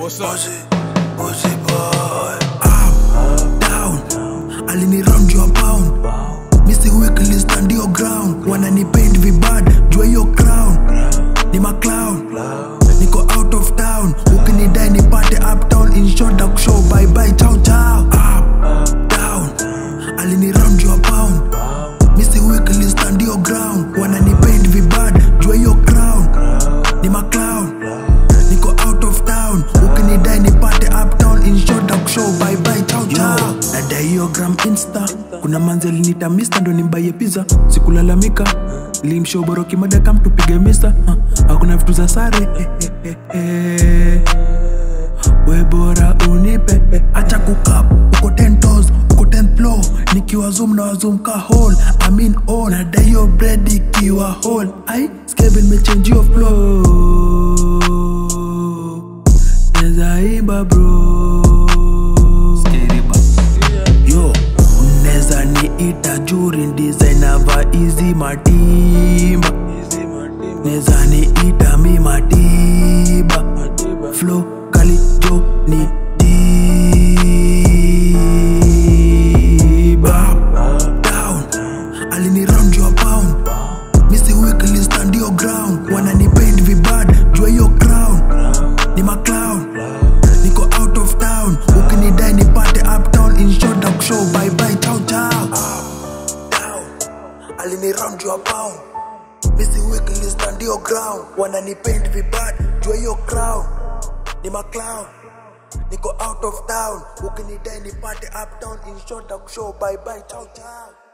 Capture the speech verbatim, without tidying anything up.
what's up? Pussy boy, up, down, alini round your pound. Missy weekly stand your ground. Wanani paint vibad, jua your crown. Ni ma clown, niko out of town. Ukinidai nipate uptown. In short dark show, bye bye, ciao ciao. Up, down, alini round your pound. Missy weekly stand your ground. Wanani paint vibad, jua your crown. Ni ma clown, niko out of town. Ukinidai nipate uptown. In short dark show, bye bye, ciao ciao. Nadai yo gram insta, kuna manzeli nita mister ndo nimbaye pizza. Sikulalamika, limshow boroki mada kam tupige mista. Hakuna vitu za sare, we bora unipe. Acha kukap, uko ten toes, uko ten floor. Nikiwa zoom na zoom ka hole, I mean all. Nadai yo bread ikiwa hole. Ai, skevin me change your flow. Neza iba bro. Yo, neza ni ita during designer va easy matimba. Neza ni ita mi matiba. Flow kali jo ni diba. Down, alini round your pound. Missy weekly stand your ground. Wanani paint vibad, jua your crown. Ni ma clown, niko out of town. Ukinidai nipate uptown. In short dark show, bye bye, ciao ciao. Down, alini round your pound. Missy weekly stand your ground. Wanani paint vibad, jua your crown. Ni ma clown, niko out of town. Ukinidai nipate uptown. In short dark show, bye bye, ciao ciao.